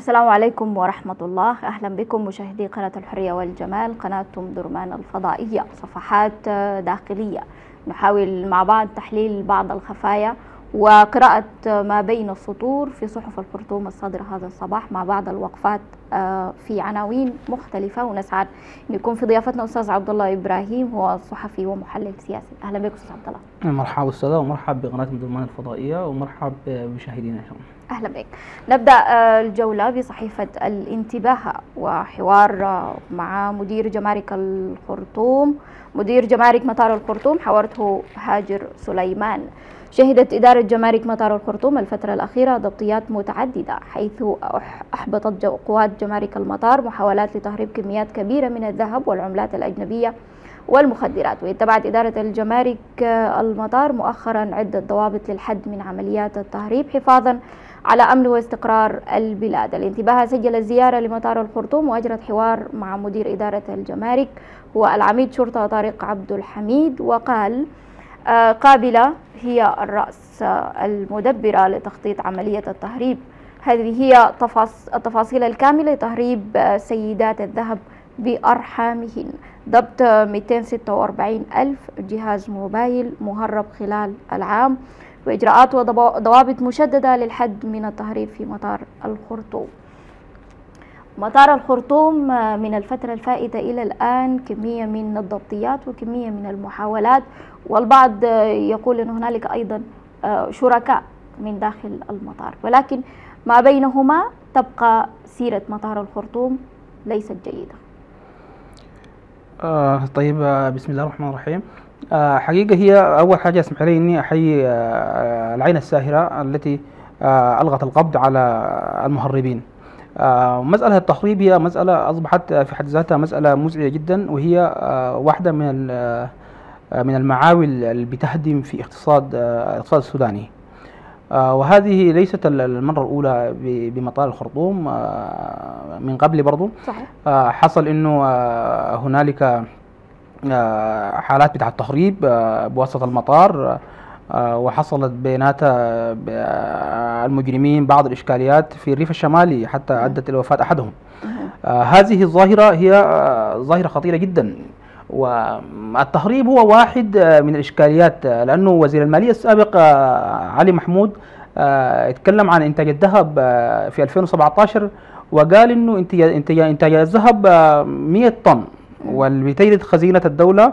السلام عليكم ورحمة الله. أهلا بكم مشاهدي قناة الحرية والجمال، قناة درمان الفضائية، صفحات داخلية نحاول مع بعض تحليل بعض الخفايا وقراءة ما بين السطور في صحف الخرطوم الصادرة هذا الصباح مع بعض الوقفات في عناوين مختلفة. ونسعد أن يكون في ضيافتنا أستاذ عبد الله إبراهيم، هو صحفي ومحلل سياسي. أهلا بك أستاذ عبد الله. مرحبا أستاذة، ومرحبا بقناة درمان الفضائية، ومرحبا بمشاهدينا. أهلا بك. نبدأ الجولة بصحيفة الانتباه وحوار مع مدير جمارك الخرطوم، مدير جمارك مطار الخرطوم، حوارته هاجر سليمان. شهدت إدارة جمارك مطار الخرطوم الفترة الأخيرة ضبطيات متعددة، حيث أحبطت قوات جمارك المطار محاولات لتهريب كميات كبيرة من الذهب والعملات الأجنبية والمخدرات. واتبعت إدارة الجمارك المطار مؤخرا عدة ضوابط للحد من عمليات التهريب حفاظا على أمن واستقرار البلاد. الانتباه سجل زيارة لمطار الخرطوم وأجرت حوار مع مدير إدارة الجمارك هو العميد شرطة طارق عبد الحميد، وقال قابلة هي الرأس المدبرة لتخطيط عملية التهريب. هذه هي التفاصيل الكاملة لتهريب سيدات الذهب بأرحامهن. ضبط 246 ألف جهاز موبايل مهرب خلال العام، وإجراءات وضوابط مشددة للحد من التهريب في مطار الخرطوم. مطار الخرطوم من الفترة الفائتة إلى الآن كمية من الضبطيات وكمية من المحاولات، والبعض يقول أن هنالك أيضا شركاء من داخل المطار، ولكن ما بينهما تبقى سيرة مطار الخرطوم ليست جيدة. طيب، بسم الله الرحمن الرحيم. حقيقة هي أول حاجة اسمح لي إني أحيي العين الساهرة التي ألغت القبض على المهربين. مسألة التهريب هي مسألة أصبحت في حد ذاتها مسألة مزعجة جدا، وهي واحدة من المعاول اللي بتهدم في اقتصاد السوداني. وهذه ليست المرة الأولى بمطار الخرطوم، من قبل برضو صحيح. حصل إنه هنالك حالات بتاعة تهريب بواسطة المطار، وحصلت بينات المجرمين بعض الإشكاليات في الريف الشمالي حتى أدت إلى وفاة أحدهم. هذه الظاهرة هي ظاهرة خطيرة جدا، والتهريب هو واحد من الإشكاليات، لأنه وزير المالية السابق علي محمود اتكلم عن إنتاج الذهب في 2017 وقال إنه إنتاج الذهب 100 طن، واللي بتجد خزينة الدولة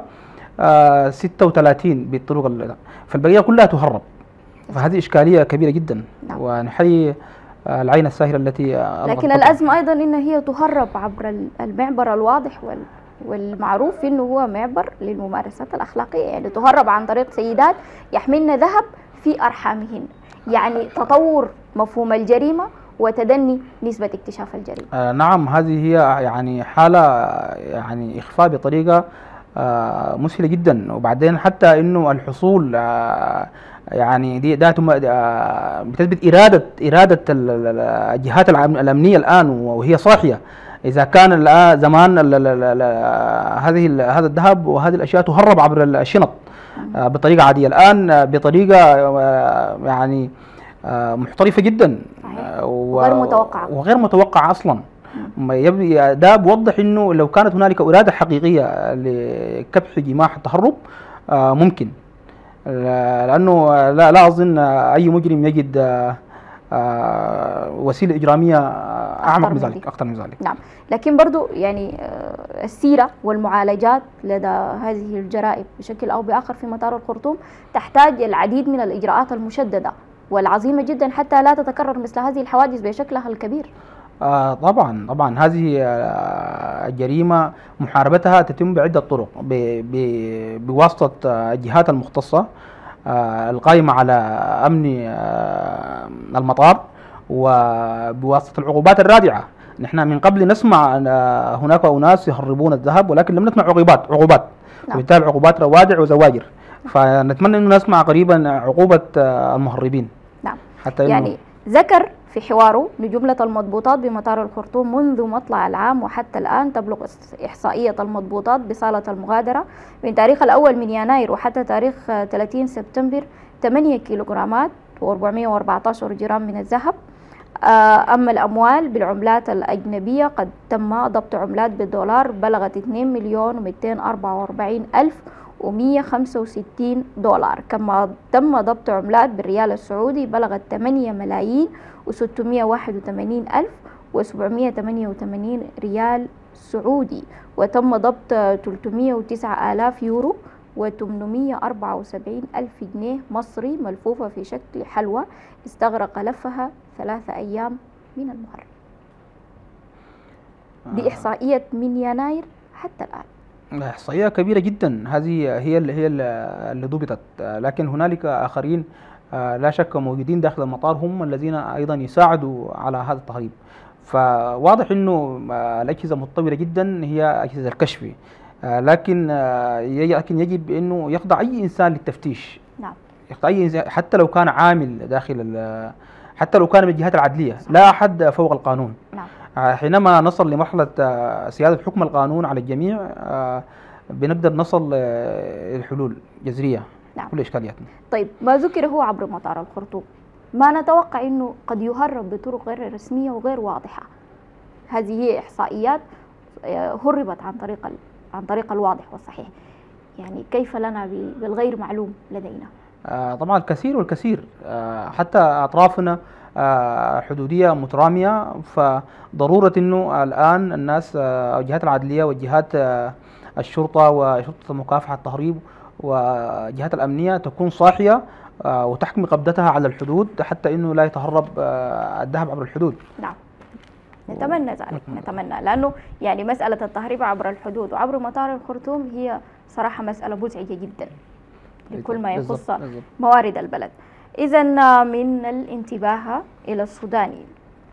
36 بالطرق، فالبقية كلها تهرب. فهذه إشكالية كبيرة جدا. ونحيي العين الساهرة التي لكن الأزمة أيضا إن هي تهرب عبر المعبر الواضح والمعروف إنه هو معبر للممارسات الأخلاقية، يعني تهرب عن طريق سيدات يحملن ذهب في أرحامهن، يعني تطور مفهوم الجريمة وتدني نسبة اكتشاف الجريمة. نعم، هذه هي يعني حالة يعني إخفاء بطريقة مسهلة جدا. وبعدين حتى إنه الحصول يعني دي بتثبت إرادة الجهات الأمنية الآن وهي صاحية. إذا كان زمان هذا الذهب وهذه الأشياء تهرب عبر الشنط بطريقة عادية، الآن بطريقة يعني محترفة جدا وغير متوقعة أصلا. ده بيوضح إنه لو كانت هنالك إرادة حقيقية لكبح جماح التهرب ممكن، لأنه لا أظن أي مجرم يجد وسيلة إجرامية أعمق من ذلك، أكثر من ذلك. نعم، لكن برضو يعني السيرة والمعالجات لدى هذه الجرائم بشكل أو بآخر في مطار الخرطوم تحتاج العديد من الإجراءات المشددة والعظيمة جدا حتى لا تتكرر مثل هذه الحوادث بشكلها الكبير. طبعا هذه الجريمة محاربتها تتم بعدة طرق، بواسطة الجهات المختصة القائمة على أمن المطار، وبواسطة العقوبات الرادعة. نحن من قبل نسمع أن هناك أناس يهربون الذهب، ولكن لم نسمع عقوبات. نعم. وبالتالي عقوبات روادع وزواجر، فنتمنى أن نسمع قريبا عقوبة المهربين. نعم، حتى يعني ذكر في حواره أن جملة المضبوطات بمطار الخرطوم منذ مطلع العام وحتى الآن تبلغ إحصائية المضبوطات بصالة المغادرة من تاريخ الأول من يناير وحتى تاريخ 30 سبتمبر 8 كيلوغرامات و414 جرام من الذهب، أما الأموال بالعملات الأجنبية قد تم ضبط عملات بالدولار بلغت 2,244,165 دولار، كما تم ضبط عملات بالريال السعودي بلغت 8,681,788 ريال سعودي، وتم ضبط 309,000 يورو و874,000 جنيه مصري ملفوفة في شكل حلوى استغرق لفها 3 أيام من المحرم. دي إحصائية من يناير حتى الآن. إحصائية كبيرة جدا، هذه هي اللي ضبطت، لكن هنالك آخرين لا شك موجودين داخل المطار هم الذين أيضا يساعدوا على هذا التهريب. فواضح أنه الأجهزة متطورة جدا هي أجهزة الكشف، لكن يجب أنه يخضع أي إنسان للتفتيش. نعم. يخضع أي إنسان حتى لو كان عامل داخل حتى لو كان من الجهات العدلية، لا أحد فوق القانون. نعم. حينما نصل لمرحلة سيادة حكم القانون على الجميع بنقدر نصل الحلول جذرية. نعم. كل إشكالياتنا. طيب، ما ذكر هو عبر مطار الخرطوم، ما نتوقع أنه قد يهرب بطرق غير رسمية وغير واضحة. هذه هي إحصائيات هربت عن طريق الواضح والصحيح، يعني كيف لنا بالغير معلوم لدينا؟ طبعا الكثير والكثير، حتى أطرافنا حدودية مترامية، فضرورة أنه الآن الناس أو الجهات العدلية والجهات الشرطة وشرطة مكافحة التهريب والجهات الأمنية تكون صاحية وتحكم قبضتها على الحدود حتى أنه لا يتهرب الذهب عبر الحدود. نعم، نتمنى ذلك، نتمنى، لأنه يعني مسألة التهريب عبر الحدود وعبر مطار الخرطوم هي صراحة مسألة مزعجة جدا لكل ما يخص موارد البلد. إذن من الانتباه إلى السوداني،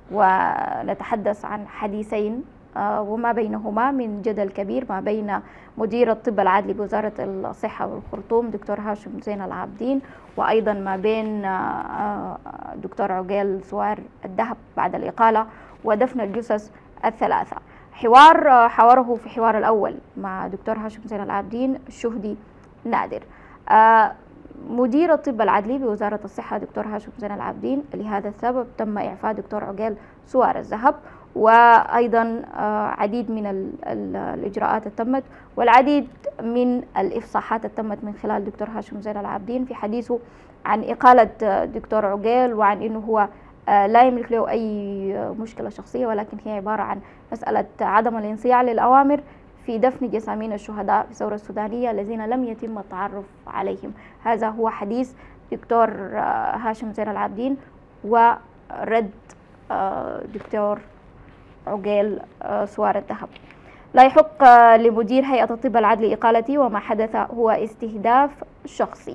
ونتحدث عن حديثين وما بينهما من جدل كبير ما بين مدير الطب العدلي بوزارة الصحة والخرطوم دكتور هاشم زين العابدين، وأيضا ما بين دكتور عقيل سوار الذهب بعد الإقالة ودفن الجثث الثلاثة. حواره في حوار الأول مع دكتور هاشم زين العابدين الشهدي نادر. مدير الطب العدلي بوزارة الصحة دكتور هاشم زين العابدين لهذا السبب تم إعفاء دكتور عقيل سوار الذهب، وأيضا عديد من الإجراءات تمت والعديد من الإفصاحات تمت من خلال دكتور هاشم زين العابدين في حديثه عن إقالة دكتور عقيل، وعن أنه هو لا يملك له أي مشكلة شخصية، ولكن هي عبارة عن مسألة عدم الانصياع للأوامر في دفن جسامين الشهداء في الثورة السودانية الذين لم يتم التعرف عليهم. هذا هو حديث دكتور هاشم زين العابدين ورد دكتور عقيل سوار الذهب. لا يحق لمدير هيئة الطب العدلي إقالتي، وما حدث هو استهداف شخصي.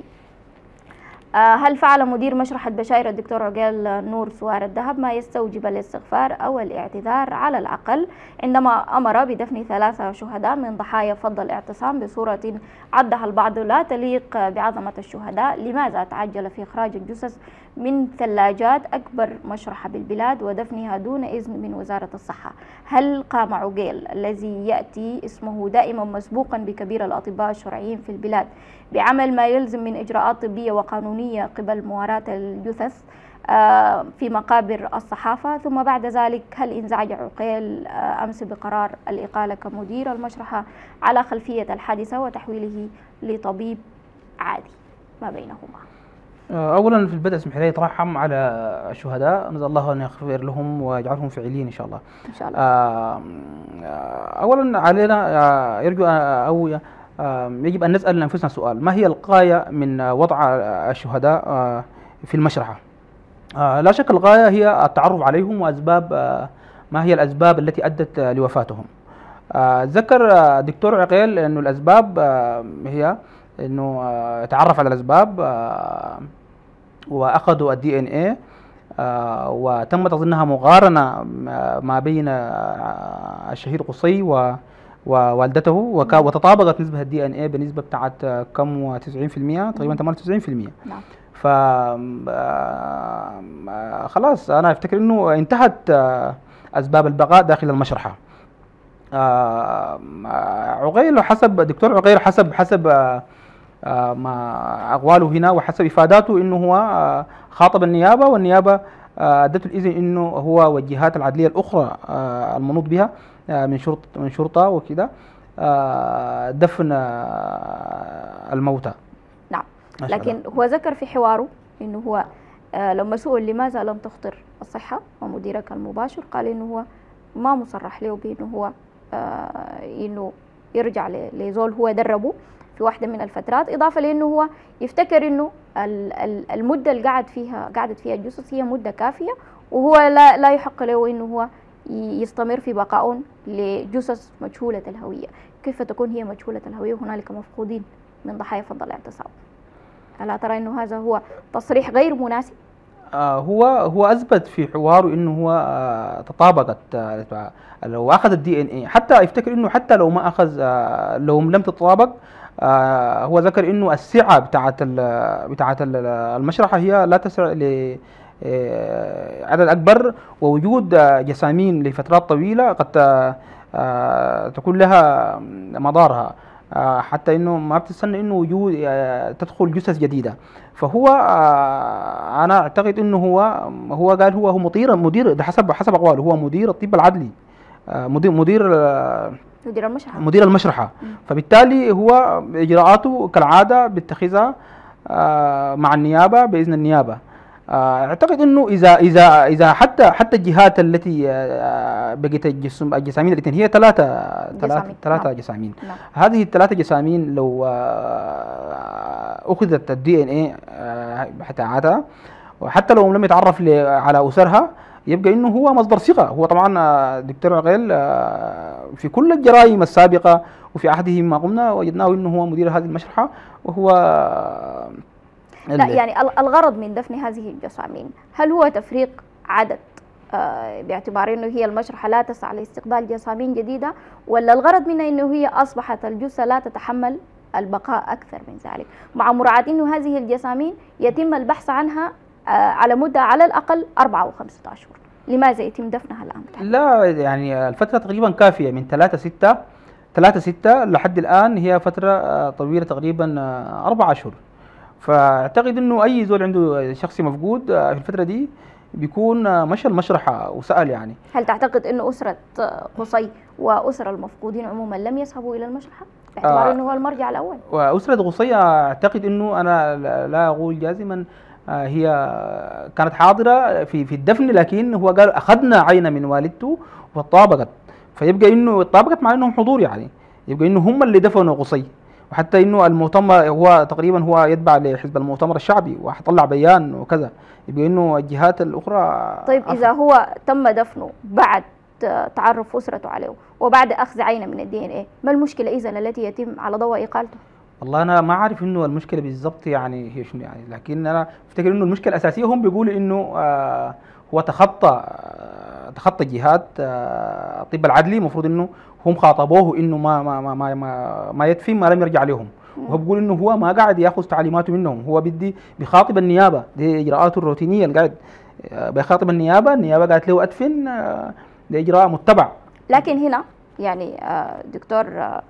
هل فعل مدير مشرحة بشاير الدكتور عقيل نور سوار الذهب ما يستوجب الاستغفار أو الاعتذار على الأقل عندما أمر بدفن 3 شهداء من ضحايا فض الاعتصام بصورة عدها البعض لا تليق بعظمة الشهداء؟ لماذا تعجل في إخراج الجثث من ثلاجات أكبر مشرحة بالبلاد ودفنها دون إذن من وزارة الصحة؟ هل قام عقيل الذي يأتي اسمه دائما مسبوقا بكبير الأطباء الشرعيين في البلاد بعمل ما يلزم من إجراءات طبية وقانونية قبل مواراة الجثث في مقابر الصحافة؟ ثم بعد ذلك هل انزعج عقيل أمس بقرار الإقالة كمدير المشرحة على خلفية الحادثة وتحويله لطبيب عادي؟ ما بينهما. أولا في البدء اسمح لي أترحم على الشهداء، نسأل الله أن يغفر لهم ويجعلهم فعليين إن شاء الله. إن شاء الله. أولا علينا يرجو أو يجب أن نسأل أنفسنا سؤال: ما هي الغاية من وضع الشهداء في المشرحة؟ لا شك الغاية هي التعرف عليهم وأسباب ما هي الأسباب التي أدت لوفاتهم. ذكر دكتور عقيل أنه الأسباب هي أنه تعرف على الأسباب وأخذوا DNA وتمت أظنها مقارنة ما بين الشهيد قصي ووالدته وتطابقت نسبة DNA بنسبة بتاعت كم 90% تقريبا 98%. نعم. خلاص أنا أفتكر أنه انتهت أسباب البقاء داخل المشرحة. عقيل حسب دكتور عقيل حسب ما أقواله هنا وحسب إفاداته أنه هو خاطب النيابة، والنيابة ادته الاذن انه هو والجهات العدليه الاخرى المنوط بها من شرطه وكده دفن الموتى. نعم. لكن هو ذكر في حواره انه هو لما سئل لماذا لم تخطر الصحه ومديرك المباشر قال انه هو ما مصرح له بانه هو انه يرجع لزول هو دربه في واحدة من الفترات، إضافة لأنه هو يفتكر أنه المدة اللي قعدت فيها الجثث هي مدة كافية، وهو لا يحق له أنه هو يستمر في بقاء لجثث مجهولة الهوية. كيف تكون هي مجهولة الهوية وهنالك مفقودين من ضحايا فض الاعتصام؟ ألا ترى أنه هذا هو تصريح غير مناسب؟ هو اثبت في حواره انه هو تطابقت لو اخذ الدي ان اي، حتى يفتكر انه حتى لو ما اخذ لو لم تتطابق هو ذكر انه السعه بتاعت المشرحه هي لا تسع ل عدد اكبر، ووجود جسامين لفترات طويله قد تكون لها مضارها، حتى انه ما بتستنى انه وجود تدخل جثث جديده. فهو انا اعتقد انه هو قال هو مدير ده حسب اقواله، هو مدير الطب العدلي، مدير المشرحه. فبالتالي هو اجراءاته كالعاده بيتخذها مع النيابه باذن النيابه. اعتقد انه اذا حتى الجهات التي بقت الجسامين الاثنين هي ثلاثه جسامين. نعم. هذه الثلاثه جسامين لو اخذت الدي ان اي بتاعتها، وحتى لو لم يتعرف على اسرها، يبقى انه هو مصدر ثقه. هو طبعا دكتور عقيل في كل الجرائم السابقه وفي عهده ما قمنا وجدناه انه هو مدير هذه المشرحه، وهو لا يعني الغرض من دفن هذه الجسامين هل هو تفريق عدد باعتبار انه هي المشرحه لا تسعى لاستقبال جسامين جديده، ولا الغرض منها انه هي اصبحت الجثه لا تتحمل البقاء اكثر من ذلك، مع مراعاه انه هذه الجسامين يتم البحث عنها على مده على الاقل 4 أو 5 أشهر؟ لماذا يتم دفنها الان؟ لا يعني الفتره تقريبا كافيه، من 3/6 لحد الان هي فتره طويله تقريبا 4 أشهر. فاعتقد انه اي زول عنده شخصي مفقود في الفتره دي بيكون مشى المشرحه وسال يعني. هل تعتقد انه اسره قصي واسر المفقودين عموما لم يذهبوا الى المشرحه باعتبار انه هو المرجع الاول؟ واسره قصي اعتقد انه انا لا اقول جازما هي كانت حاضره في الدفن، لكن هو قال اخذنا عينه من والدته وطابقت، فيبقى انه طابقت مع انهم حضور يعني، يبقى انه هم اللي دفنوا قصي. وحتى انه المؤتمر هو تقريبا هو يتبع لحزب المؤتمر الشعبي وحطلع بيان وكذا، يبقى انه الجهات الاخرى. طيب اذا هو تم دفنه بعد تعرف اسرته عليه وبعد اخذ عينه من الدي ان اي، ما المشكله اذا التي يتم على ضوء اقالته؟ والله انا ما اعرف انه المشكله بالضبط يعني هي شنو يعني، لكن انا افتكر انه المشكله الاساسيه هم بيقولوا انه هو تخطى جهات الطب العدلي، المفروض انه هم خاطبوه انه ما يدفن ما لم يرجع لهم، وهو بيقول انه هو ما قاعد ياخذ تعليماته منهم، هو بيخاطب النيابه، دي اجراءاته الروتينيه اللي قاعد بيخاطب النيابه قالت له ادفن، ده اجراء متبع. لكن هنا يعني دكتور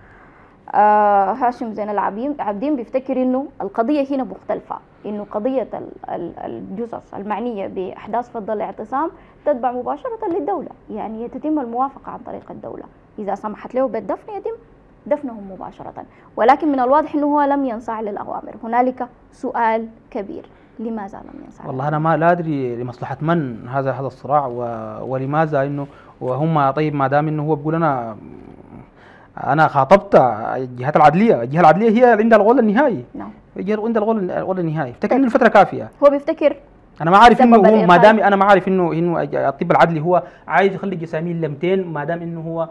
هاشم زين العابدين بيفتكر انه القضيه هنا مختلفه، انه قضيه الجثث المعنيه باحداث فض الاعتصام تتبع مباشره للدوله، يعني تتم الموافقه عن طريق الدوله، اذا سمحت له بالدفن يتم دفنهم مباشره، ولكن من الواضح انه هو لم ينصاع للاوامر. هنالك سؤال كبير، لماذا لم ينصاع؟ والله انا لا ادري لمصلحه من هذا الصراع ولماذا انه وهم. طيب ما دام انه هو بيقول انا خاطبت الجهات العدليه، الجهه العدليه هي عندها القول النهائي. نعم. الجهه عندها القول النهائي، افتكر ان الفتره كافيه. هو بيفتكر انا ما عارف انه هو ما دام انا ما عارف انه الطب العدلي هو عايز يخلي الجسامين ل 200، ما دام انه هو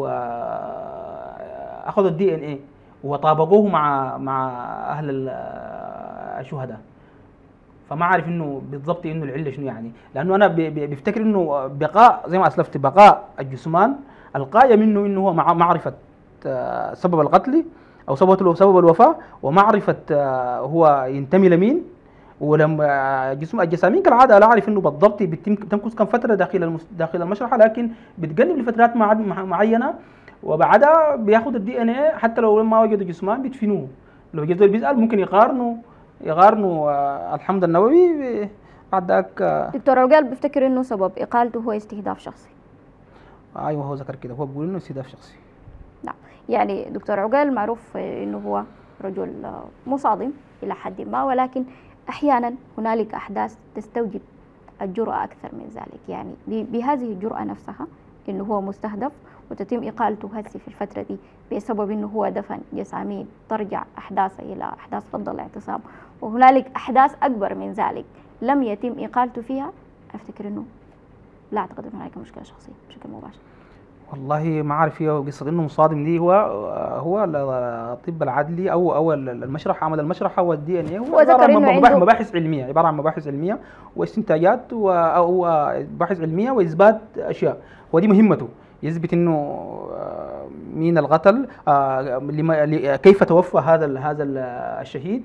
اخذوا الدي ان اي وطابقوه مع اهل الشهداء، فما عارف انه بالضبط انه العله شنو يعني، لانه انا بيفتكر انه بقاء زي ما اسلفت بقاء الجثمان القايه منه انه هو معرفه سبب القتل او سبب الوفاه، ومعرفه هو ينتمي لمين. ولما الجسامين كالعاده لا اعرف انه بالضبط بتمكث كم فتره داخل المشرحه، لكن بتقلب لفترات معينه، وبعدها بياخذ الدي ان اي، حتى لو ما وجدوا جسمان بيدفنوه. لو جدول بيسال ممكن يقارنوا الحمض النووي بعد ذاك دكتور عقال بيفتكر انه سبب اقالته هو استهداف شخصي. ايوه هو ذكر كده، هو بيقول انه استهداف شخصي. نعم. يعني دكتور عقال معروف انه هو رجل مصادم الى حد ما، ولكن احيانا هنالك احداث تستوجب الجرأة اكثر من ذلك. يعني بهذه الجرأة نفسها انه هو مستهدف وتتم اقالته هسه في الفترة دي بسبب انه هو دفن جسامين ترجع احداثها الى احداث فض الاعتصام، وهنالك احداث اكبر من ذلك لم يتم اقالته فيها. افتكر انه لا اعتقد ان هناك مشكلة شخصية بشكل مباشر. والله ما عارف، هي قصه انه مصادم دي هو الطب العدلي او المشرحه، عمل المشرحه والدي ان اي هو عباره عن مباحث علميه، عباره عن مباحث علميه واستنتاجات او بحث علميه واثبات اشياء، ودي مهمته، يثبت انه مين القتل، كيف توفى هذا الشهيد،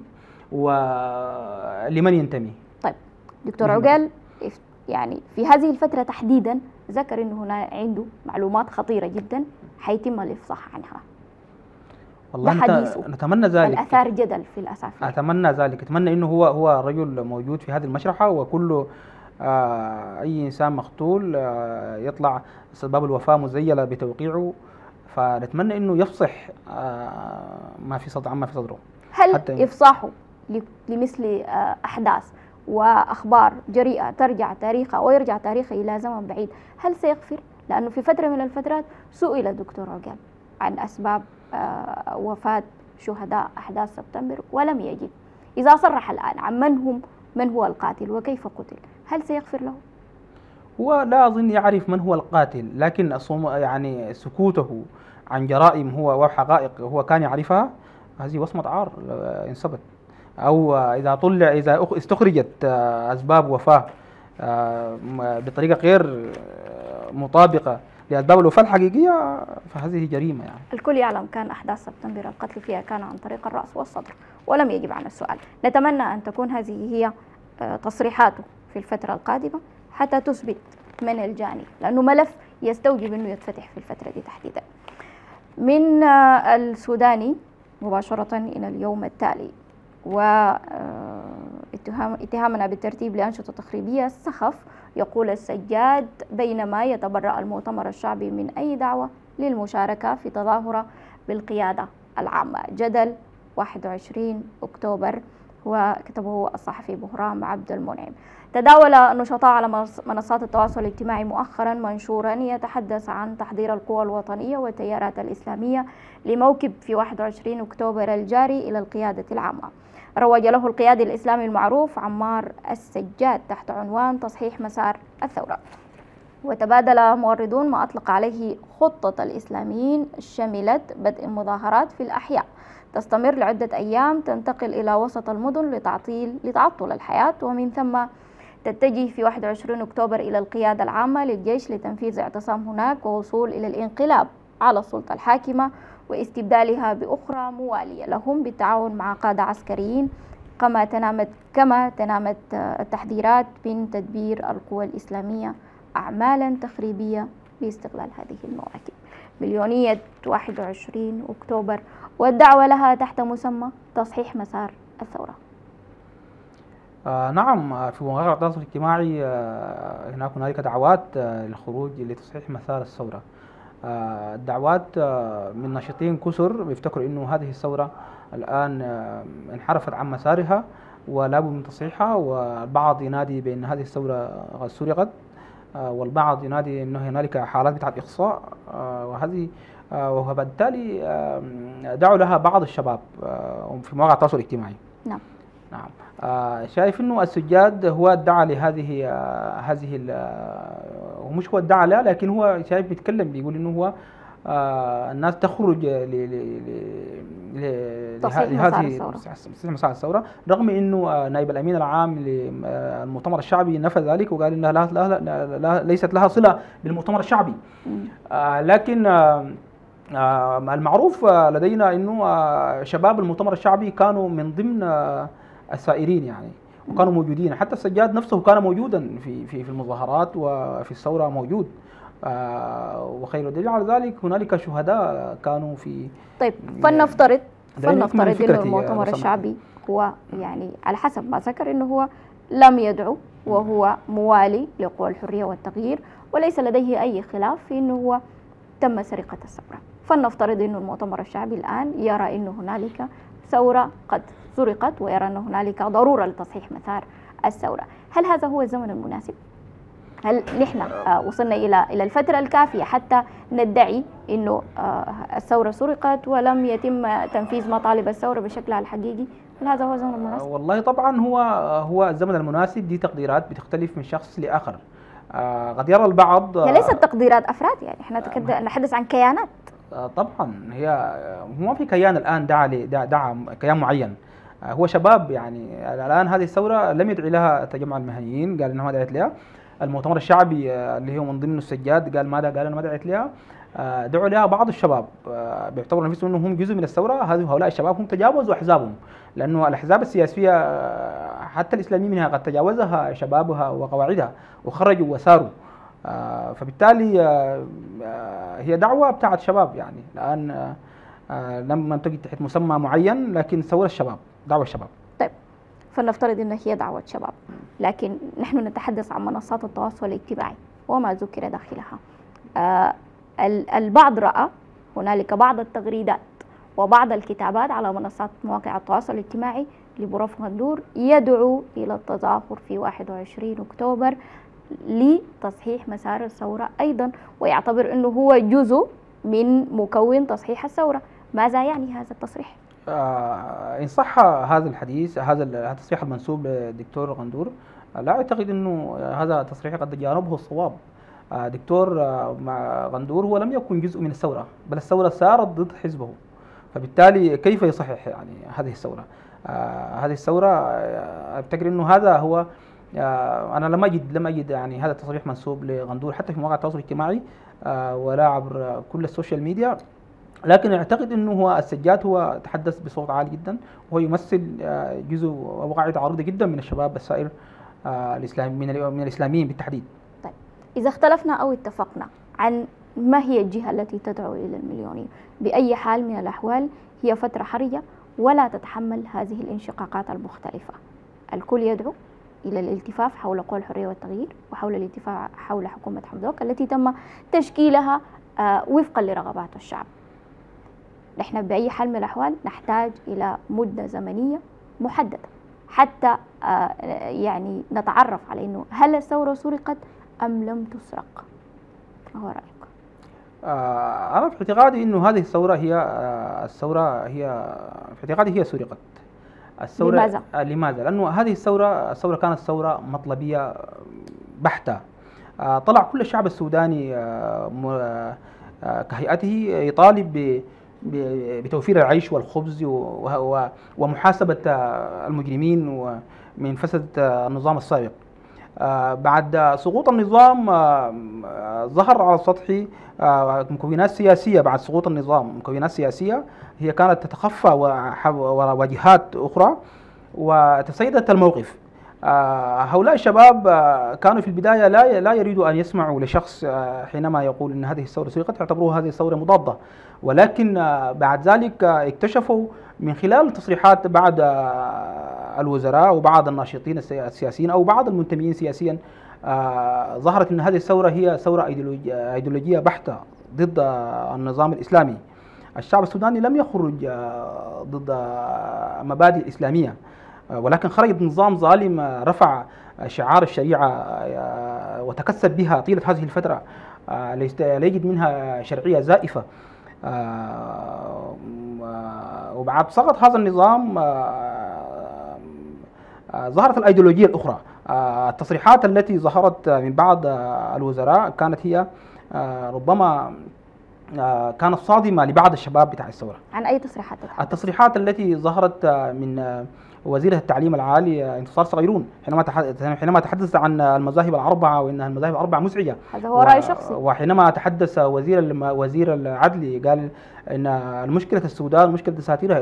ولمن ينتمي. طيب دكتور عقال، يعني في هذه الفترة تحديدا ذكر انه هنا عنده معلومات خطيرة جدا حيتم الافصاح عنها. والله نتمنى ذلك. الأثار جدل في الأسافير. أتمنى ذلك، أتمنى إنه هو رجل موجود في هذه المشرحة، وكل أي إنسان مقتول يطلع أسباب الوفاة مزيلة بتوقيعه، فنتمنى إنه يفصح ما في صدر عما في صدره. هل إفصاحه لمثل أحداث وأخبار جريئة ترجع تاريخها ويرجع تاريخها إلى زمن بعيد، هل سيغفر؟ لأنه في فترة من الفترات سئل الدكتور عقال عن أسباب وفاة شهداء أحداث سبتمبر ولم يجب. إذا صرح الآن عن من هو القاتل وكيف قتل، هل سيغفر له؟ هو لا أظن يعرف من هو القاتل، لكن يعني سكوته عن جرائم هو وحقائق هو كان يعرفها، هذه وصمة عار إن ثبت، أو إذا استخرجت أسباب وفاة بطريقة غير مطابقة لأسباب الوفاة الحقيقية، فهذه جريمة. يعني الكل يعلم كان أحداث سبتمبر القتل فيها كان عن طريق الرأس والصدر ولم يجب عن السؤال. نتمنى أن تكون هذه هي تصريحاته في الفترة القادمة حتى تثبت من الجاني، لأنه ملف يستوجب أنه يتفتح في الفترة دي تحديدا. من السوداني مباشرة إلى اليوم التالي، واتهامنا بالترتيب لأنشطة تخريبية السخف. يقول السجاد: بينما يتبرأ المؤتمر الشعبي من أي دعوة للمشاركة في تظاهرة بالقيادة العامة. جدل 21 أكتوبر، وكتبه الصحفي بهرام عبد المنعم. تداول النشطاء على منصات التواصل الاجتماعي مؤخرا منشورا يتحدث عن تحضير القوى الوطنية والتيارات الإسلامية لموكب في 21 أكتوبر الجاري إلى القيادة العامة. روج له القيادي الإسلامي المعروف عمار السجاد تحت عنوان تصحيح مسار الثورة. وتبادل موردون ما أطلق عليه خطة الإسلاميين، شملت بدء مظاهرات في الأحياء تستمر لعدة أيام تنتقل إلى وسط المدن لتعطل الحياة، ومن ثم تتجه في 21 أكتوبر إلى القيادة العامة للجيش لتنفيذ اعتصام هناك ووصول إلى الانقلاب على السلطة الحاكمة واستبدالها بأخرى موالية لهم بالتعاون مع قادة عسكريين، كما تنامت التحذيرات من تدبير القوى الإسلامية أعمالا تخريبية باستغلال هذه المواكب. مليونية 21 أكتوبر والدعوة لها تحت مسمى تصحيح مسار الثورة. نعم، في مواقع التواصل الاجتماعي هناك دعوات للخروج لتصحيح مسار الثورة. الدعوات من ناشطين كثر بيفتكروا انه هذه الثورة الآن انحرفت عن مسارها ولا بد من تصحيحها، والبعض ينادي بأن هذه الثورة قد سرقت، والبعض ينادي انه هنالك حالات بتاعت إقصاء، وبالتالي دعوا لها بعض الشباب في مواقع التواصل الاجتماعي. نعم. نعم. شايف انه السجاد هو ادعى لهذه ومش هو ادعى لها، لكن هو شايف بيتكلم بيقول انه هو الناس تخرج لهذه مسار الثوره، رغم انه نائب الامين العام للمؤتمر الشعبي نفى ذلك وقال انها لا ليست لها صله بالمؤتمر الشعبي. لكن المعروف لدينا انه شباب المؤتمر الشعبي كانوا من ضمن السائرين يعني، وكانوا موجودين، حتى السجاد نفسه كان موجودا في المظاهرات وفي الثوره موجود، وخير الدليل على ذلك هنالك شهداء كانوا في. طيب فلنفترض انه المؤتمر الشعبي هو يعني على حسب ما ذكر انه هو لم يدعو وهو موالي لقوى الحرية والتغيير، وليس لديه أي خلاف في أنه هو تم سرقة الثورة. فلنفترض أن المؤتمر الشعبي الآن يرى أن هنالك ثورة قد سرقت، ويرى أن هنالك ضرورة لتصحيح مسار الثورة. هل هذا هو الزمن المناسب؟ هل نحن وصلنا إلى الفترة الكافية حتى ندعي أنه الثورة سرقت ولم يتم تنفيذ مطالب الثورة بشكلها الحقيقي؟ هل هذا هو الزمن المناسب؟ والله طبعا هو الزمن المناسب، دي تقديرات بتختلف من شخص لآخر. قد يرى البعض، هي ليست تقديرات أفراد، يعني احنا نتحدث عن كيانات. طبعا هو ما في كيان الآن دعا كيان معين، هو شباب. يعني الآن هذه الثورة لم يدعي لها تجمع المهنيين، قال إنه ما دعيت لها. المؤتمر الشعبي اللي هو من ضمن السجاد قال ماذا؟ قال أنا ما دعيت لها. دعوا لها بعض الشباب بيعتبروا نفسهم انهم هم جزء من الثوره. هؤلاء الشباب هم تجاوزوا احزابهم، لانه الاحزاب السياسيه حتى الاسلاميه منها قد تجاوزها شبابها وقواعدها وخرجوا وساروا. فبالتالي هي دعوه بتاعت شباب، يعني الان لم تجد تحت مسمى معين، لكن ثوره الشباب، دعوه الشباب. طيب، فلنفترض ان هي دعوه شباب، لكن نحن نتحدث عن منصات التواصل الاجتماعي وما ذكر داخلها. البعض رأى هنالك بعض التغريدات وبعض الكتابات على منصات مواقع التواصل الاجتماعي لبروف غندور يدعو إلى التظاهر في 21 أكتوبر لتصحيح مسار الثورة أيضا، ويعتبر أنه هو جزء من مكون تصحيح الثورة. ماذا يعني هذا التصريح؟ إن صح هذا الحديث، هذا التصريح المنسوب للدكتور غندور، لا أعتقد أنه هذا التصريح قد تجانبه الصواب. دكتور غندور هو لم يكن جزء من الثورة، بل الثورة سارت ضد حزبه، فبالتالي كيف يصحح يعني هذه الثورة؟ هذه الثورة أفتكر أنه هذا هو. أنا لم أجد يعني هذا التصريح منسوب لغندور حتى في مواقع التواصل الاجتماعي ولا عبر كل السوشيال ميديا، لكن أعتقد أنه هو السجاد هو تحدث بصوت عالي جدا، وهو يمثل جزء وقاعدة عريضة جدا من الشباب السائر من الإسلاميين بالتحديد. إذا اختلفنا أو اتفقنا عن ما هي الجهة التي تدعو إلى المليونية، بأي حال من الأحوال هي فترة حرجة ولا تتحمل هذه الانشقاقات المختلفة. الكل يدعو إلى الالتفاف حول قوى الحرية والتغيير وحول الالتفاف حول حكومة حمدوك التي تم تشكيلها وفقا لرغبات الشعب. نحن بأي حال من الأحوال نحتاج إلى مدة زمنية محددة حتى يعني نتعرف على أنه هل الثورة سرقت أم لم تسرق؟ ما هو رأيك؟ أنا في اعتقادي أنه هذه الثورة في اعتقادي هي سرقت. لماذا؟ لماذا؟ لأنه هذه الثورة كانت ثورة مطلبية بحتة. طلع كل الشعب السوداني كهيئته يطالب بتوفير العيش والخبز ومحاسبة المجرمين من فساد النظام السابق. بعد سقوط النظام ظهر على السطح مكونات سياسية. بعد سقوط النظام مكونات سياسية هي كانت تتخفى وراء جهات أخرى وتسيدت الموقف. هؤلاء الشباب كانوا في البداية لا يريدوا أن يسمعوا لشخص حينما يقول أن هذه الثورة سرقت، يعتبروها هذه الثورة مضادة، ولكن بعد ذلك اكتشفوا من خلال تصريحات بعض الوزراء وبعض الناشطين السياسيين أو بعض المنتمين سياسيا، ظهرت أن هذه الثورة هي ثورة أيديولوجية بحتة ضد النظام الإسلامي. الشعب السوداني لم يخرج ضد مبادئ الإسلامية، ولكن خرج ضد نظام ظالم رفع شعار الشريعة وتكسب بها طيلة هذه الفترة، لا يجد منها شرعية زائفة. وبعد سقط هذا النظام ظهرت الأيديولوجية الأخرى. التصريحات التي ظهرت من بعض الوزراء كانت هي ربما كانت صادمة لبعض الشباب بتاع الثورة. عن أي تصريحات؟ التصريحات التي ظهرت من وزيرة التعليم العالي انتصار صغيرون حينما تحدث عن المذاهب الأربعة وأن المذاهب الأربعة مزعجة. هذا هو رأي شخصي. وحينما تحدث وزير العدل قال أن المشكلة السودان مشكلة دساتيرها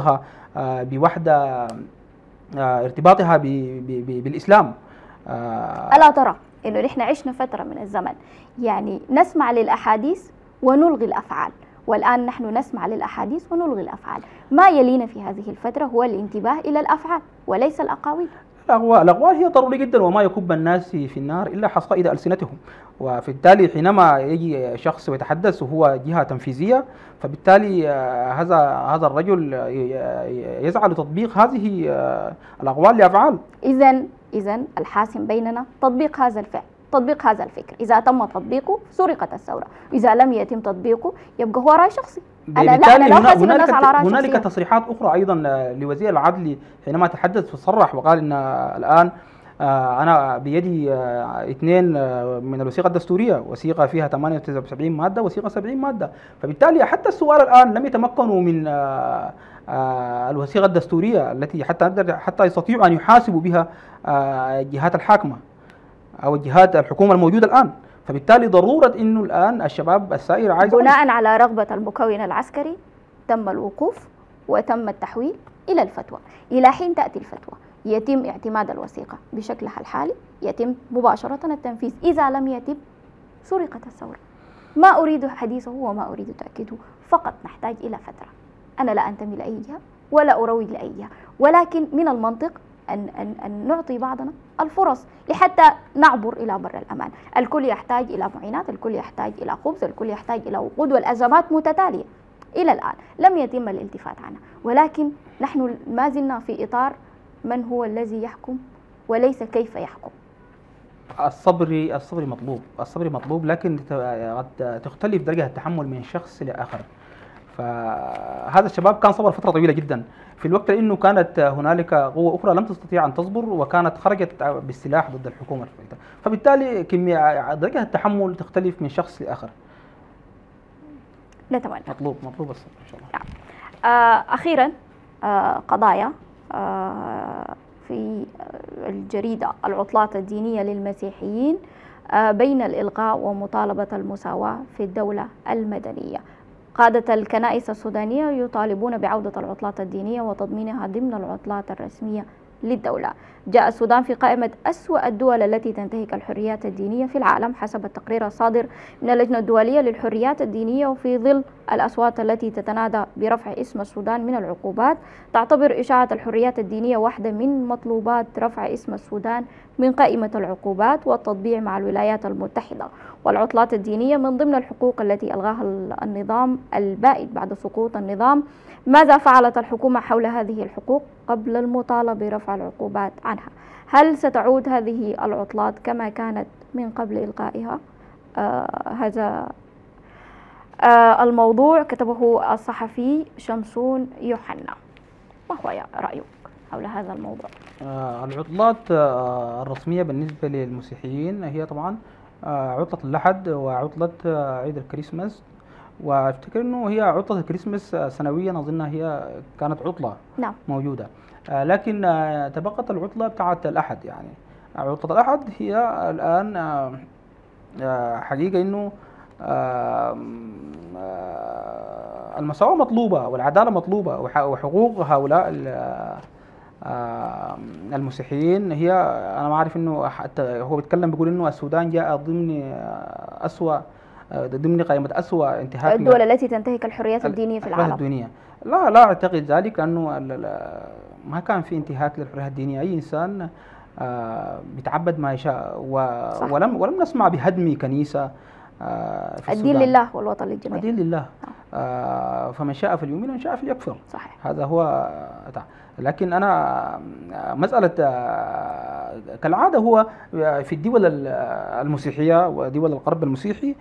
ارتباطها بالإسلام. ألا ترى أنه نحن عشنا فترة من الزمن يعني نسمع للأحاديث ونلغي الأفعال، والآن نحن نسمع للأحاديث ونلغي الأفعال. ما يلينا في هذه الفترة هو الانتباه إلى الأفعال وليس الأقاويل. الأغوال هي ضروري جدا، وما يكب الناس في النار إلا حصائد ألسنتهم. وبالتالي حينما يجي شخص ويتحدث وهو جهة تنفيذية، فبالتالي هذا الرجل يسعى لتطبيق هذه الأقوال لأفعال. إذا الحاسم بيننا تطبيق هذا الفعل، تطبيق هذا الفكر. إذا تم تطبيقه سرقت الثورة، إذا لم يتم تطبيقه يبقى هو رأي شخصي. أنا لا أحاسب الناس على رأي شخصي. هنالك تصريحات أخرى أيضا لوزير العدل حينما تحدث وصرح وقال إن الآن أنا بيدي 2 من الوثيقة الدستورية، وثيقة فيها 78 مادة، وثيقة 70 مادة. فبالتالي حتى السؤال الآن لم يتمكنوا من الوثيقة الدستورية التي حتى يستطيعوا أن يحاسبوا بها الجهات الحاكمة أو الجهات الحكومة الموجودة الآن. فبالتالي ضرورة إنه الآن الشباب السائر عايز بناء على رغبة المكون العسكري تم الوقوف وتم التحويل إلى الفتوى. إلى حين تأتي الفتوى يتم اعتماد الوثيقة بشكلها الحالي، يتم مباشرة التنفيذ. إذا لم يتم سرقت الثورة. ما أريد حديثه وما أريد تأكيده، فقط نحتاج إلى فترة. أنا لا أنتمي لأي جهة ولا أروج لأي جهة، ولكن من المنطق أن نعطي بعضنا الفرص لحتى نعبر إلى بر الأمان. الكل يحتاج إلى معينات، الكل يحتاج إلى خبز، الكل يحتاج إلى وقود، والأزمات متتالية إلى الآن لم يتم الالتفات عنها، ولكن نحن ما زلنا في إطار من هو الذي يحكم وليس كيف يحكم. الصبر مطلوب، لكن قد تختلف درجة التحمل من شخص لآخر. فهذا الشباب كان صبر فترة طويلة جدا، في الوقت لأنه كانت هنالك قوة أخرى لم تستطيع أن تصبر، وكانت خرجت بالسلاح ضد الحكومة. فبالتالي درجة التحمل تختلف من شخص لآخر. نتمنى. مطلوب الصبر إن شاء الله. أخيرا قضايا في الجريدة العطلات الدينية للمسيحيين بين الإلغاء ومطالبة المساواة في الدولة المدنية. قادة الكنائس السودانية يطالبون بعودة العطلات الدينية وتضمينها ضمن العطلات الرسمية للدولة. جاء السودان في قائمة أسوأ الدول التي تنتهك الحريات الدينية في العالم حسب التقرير الصادر من اللجنة الدولية للحريات الدينية، وفي ظل الأصوات التي تتنادى برفع اسم السودان من العقوبات. تعتبر إشاعة الحريات الدينية واحدة من مطلوبات رفع اسم السودان من قائمة العقوبات والتطبيع مع الولايات المتحدة. والعطلات الدينية من ضمن الحقوق التي ألغاها النظام البائد بعد سقوط النظام. ماذا فعلت الحكومة حول هذه الحقوق قبل المطالبة برفع العقوبات عنها؟ هل ستعود هذه العطلات كما كانت من قبل إلغائها؟ هذا الموضوع كتبه الصحفي شمسون يوحنا. ما هو رأيك حول هذا الموضوع؟ العطلات الرسمية بالنسبة للمسيحيين هي طبعا عطلة الأحد وعطلة عيد الكريسماس، وافتكر انه هي عطلة الكريسماس سنويا اظنها هي كانت عطلة نعم. موجودة، لكن تبقت العطلة بتاعة الأحد. يعني عطلة الأحد هي الآن حقيقة انه المساواة مطلوبة والعدالة مطلوبة، وحقوق هؤلاء المسيحيين هي، أنا ما أعرف إنه حتى هو بيتكلم بيقول إنه السودان جاء ضمن قائمة أسوأ انتهاك الدول التي تنتهك الحريات الدينية في العالم. الدينية. لا أعتقد ذلك، لأنه ما كان في انتهاك للحريات الدينية. أي إنسان بيتعبد ما يشاء، ولم نسمع بهدم كنيسة في الدين لله والوطن للجميع. الدين لله. فمن شاء فليؤمن ومن شاء فليكفر. صحيح. هذا هو. لكن أنا مسألة كالعادة هو في الدول المسيحية ودول الغرب المسيحي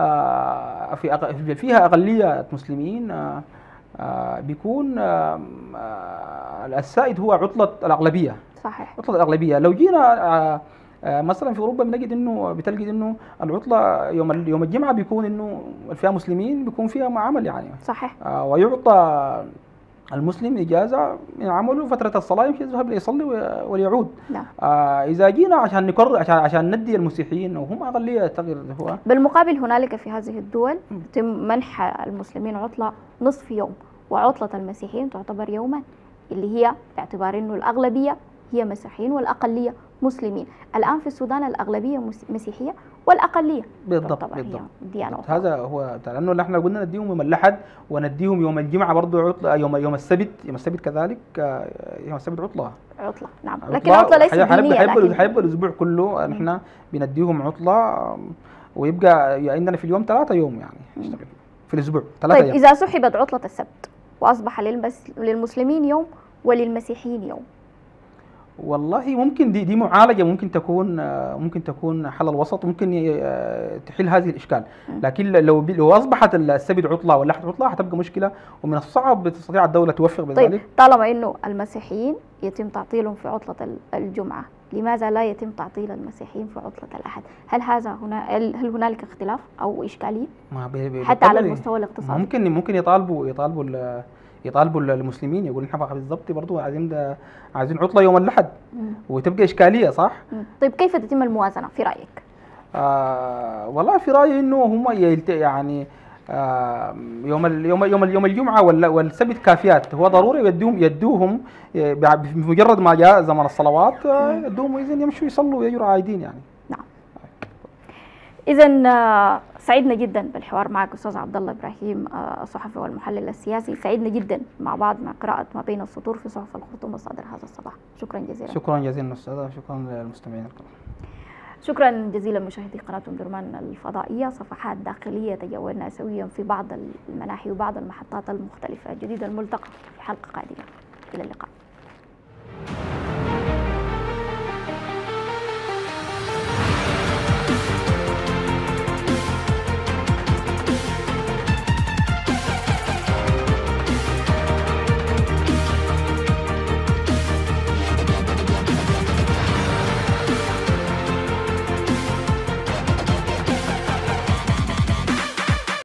فيها أقلية مسلمين، بيكون السائد هو عطلة الأغلبية. صحيح. عطلة الأغلبية. لو جينا مثلا في أوروبا بتجد إنه العطلة يوم الجمعة بيكون إنه فيها مسلمين بيكون فيها عمل يعني. صحيح. ويعطى المسلم إجازة من عمله فترة الصلاة يمشي يذهب ليصلي وليعود. نعم. إذا جينا عشان نقرر عشان ندي المسيحيين وهم أقلية تغير هو. بالمقابل هنالك في هذه الدول يتم منح المسلمين عطلة نصف يوم، وعطلة المسيحيين تعتبر يوما، اللي هي باعتبار إنه الأغلبية هي مسيحيين والأقلية مسلمين. الآن في السودان الأغلبية مسيحية والأقلية بالضبط تعتبر هي بالضبط ديانة أخرى. هذا هو، لانه احنا قلنا نديهم يوم الاحد ونديهم يوم الجمعه برضه عطله، يوم السبت كذلك، يوم السبت عطله. عطلة نعم، لكن عطلة ليست دينية. حيبقى الاسبوع كله نحن بنديهم عطله، ويبقى عندنا في اليوم 3 يوم يعني نشتغل في الاسبوع 3 طيب ايام. إذا سحبت عطلة السبت وأصبح للمسلمين يوم وللمسيحيين يوم، والله ممكن دي معالجه، ممكن تكون حل الوسط، ممكن تحل هذه الاشكال. لكن لو اصبحت السبت عطله والاحد عطله حتبقى مشكله، ومن الصعب تستطيع الدوله توفق بذلك. طيب طالما انه المسيحيين يتم تعطيلهم في عطله الجمعه، لماذا لا يتم تعطيل المسيحيين في عطله الاحد؟ هل هل هنالك اختلاف او اشكاليه حتى على المستوى الاقتصادي؟ ممكن يطالبوا المسلمين، يقول نحن بالضبط برضه عايزين عطله يوم الاحد، وتبقى اشكاليه صح؟ طيب كيف تتم الموازنه في رايك؟ والله في رايي انه هم يعني يوم الجمعه والسبت كافيات، هو ضروري يدوهم بمجرد ما جاء زمن الصلوات يدوهم وإذن يمشوا يصلوا ويجروا عايدين يعني. نعم. إذا سعدنا جدا بالحوار معك أستاذ عبد الله إبراهيم، الصحفي والمحلل السياسي. سعدنا جدا مع قراءة ما بين السطور في صحف الخرطوم مصادر هذا الصباح. شكرا جزيلا. شكرا جزيلا أستاذة، شكرا للمستمعين الكرام. شكرا جزيلا مشاهدي قناة أم درمان الفضائية. صفحات داخلية تجولنا سويا في بعض المناحي وبعض المحطات المختلفة. جديد الملتقى في حلقة قادمة، إلى اللقاء.